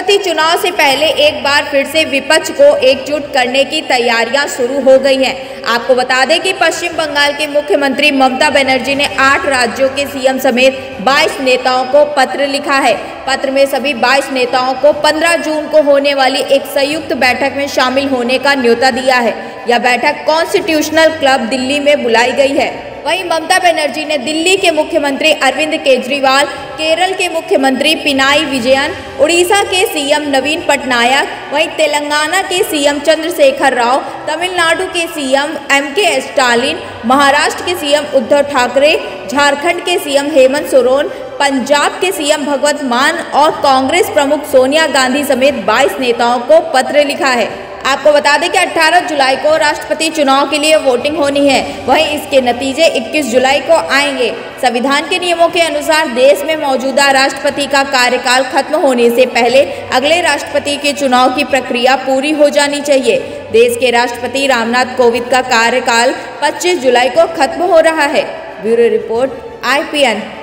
राष्ट्रपति चुनाव से पहले एक बार फिर से विपक्ष को एकजुट करने की तैयारियां शुरू हो गई हैं। आपको बता दें कि पश्चिम बंगाल के मुख्यमंत्री ममता बनर्जी ने 8 राज्यों के सीएम समेत 22 नेताओं को पत्र लिखा है। पत्र में सभी 22 नेताओं को 15 जून को होने वाली एक संयुक्त बैठक में शामिल होने का न्योता दिया है। यह बैठक कॉन्स्टिट्यूशनल क्लब दिल्ली में बुलाई गई है। वहीं ममता बनर्जी ने दिल्ली के मुख्यमंत्री अरविंद केजरीवाल, केरल के मुख्यमंत्री पिनाई विजयन, उड़ीसा के सीएम नवीन पटनायक, वहीं तेलंगाना के सीएम चंद्रशेखर राव, तमिलनाडु के सीएम एमके स्टालिन, महाराष्ट्र के सीएम उद्धव ठाकरे, झारखंड के सीएम हेमंत सोरेन, पंजाब के सीएम भगवंत मान और कांग्रेस प्रमुख सोनिया गांधी समेत 22 नेताओं को पत्र लिखा है। आपको बता दें कि 18 जुलाई को राष्ट्रपति चुनाव के लिए वोटिंग होनी है। वहीं इसके नतीजे 21 जुलाई को आएंगे। संविधान के नियमों के अनुसार देश में मौजूदा राष्ट्रपति का कार्यकाल खत्म होने से पहले अगले राष्ट्रपति के चुनाव की प्रक्रिया पूरी हो जानी चाहिए। देश के राष्ट्रपति रामनाथ कोविंद का कार्यकाल 25 जुलाई को खत्म हो रहा है। Bureau report IPN।